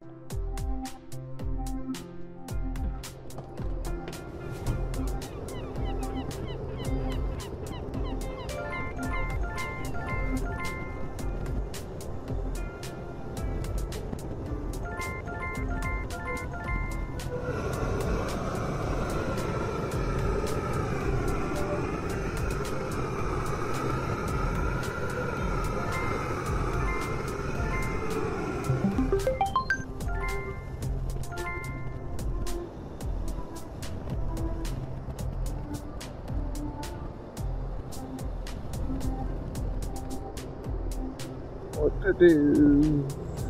What to do?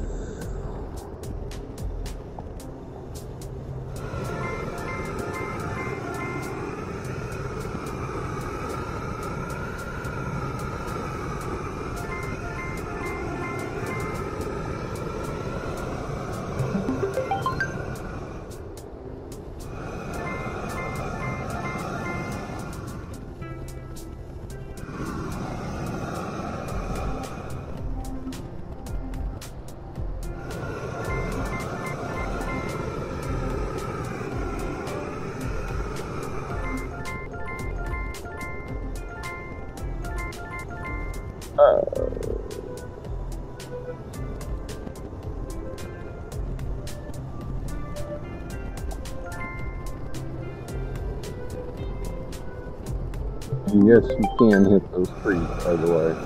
And yes, you can hit those trees, by the way.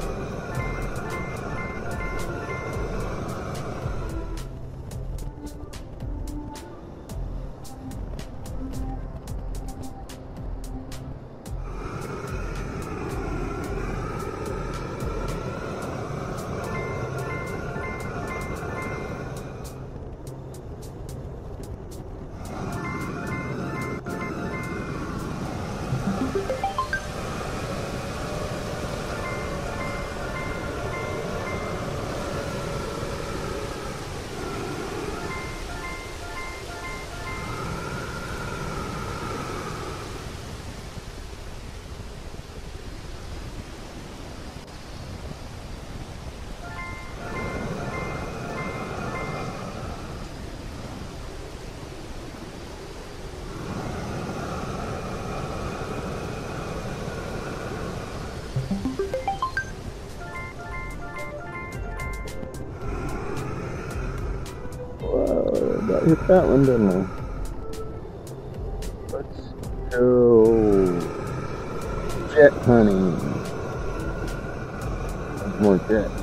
Whoa, I hit that one, didn't I? Let's go jet hunting. There's more jets.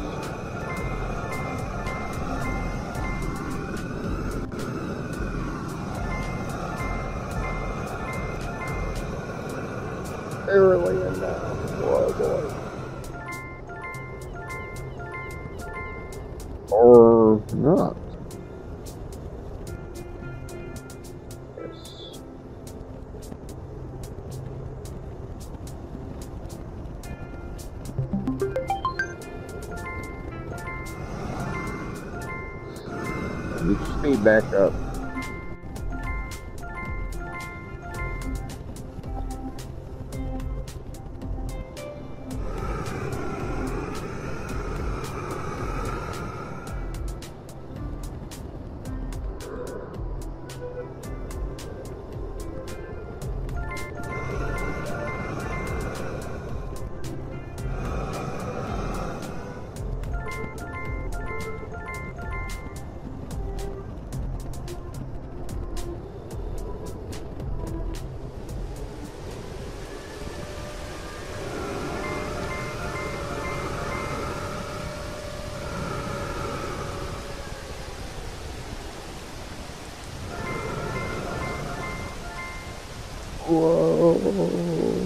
Barely enough. Oh boy. Or not. Yes. Get your speed back up. Whoa.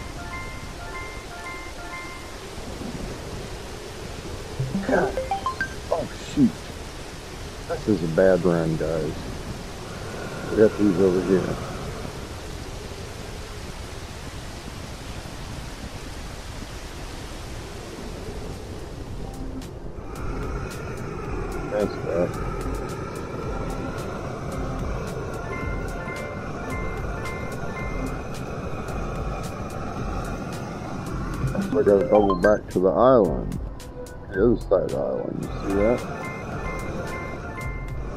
God. Oh, shoot. This is a bad run, guys. We got these over here. That's bad. I gotta double back to the island. The other side of the island, you see that?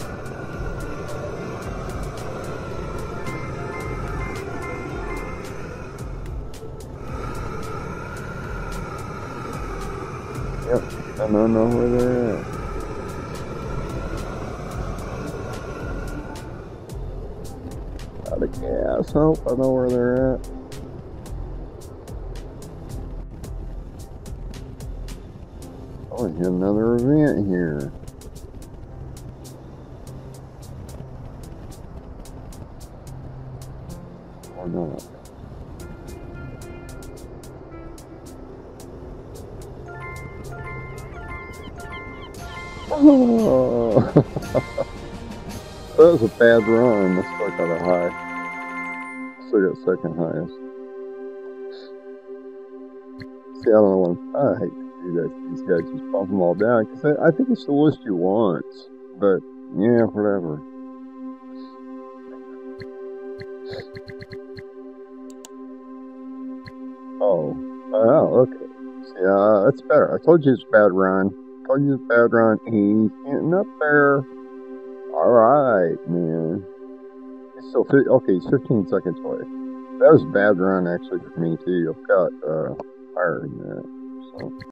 I don't know where they're at. Out of gas. Oh, I know where they're at. Oh, we have another event here. Or not. Oh, that was a bad run. I still got a high. Still got second highest. See, I don't know when I hate to do that. These guys just bump them all down because I think it's the list you want. But yeah, whatever. Oh, okay. See, that's better. I told you it's a bad run. Told you it's a bad run. He's getting up there. All right, man. He's still okay. He's 15 seconds away. That was a bad run actually for me too. I've got higher than that. So.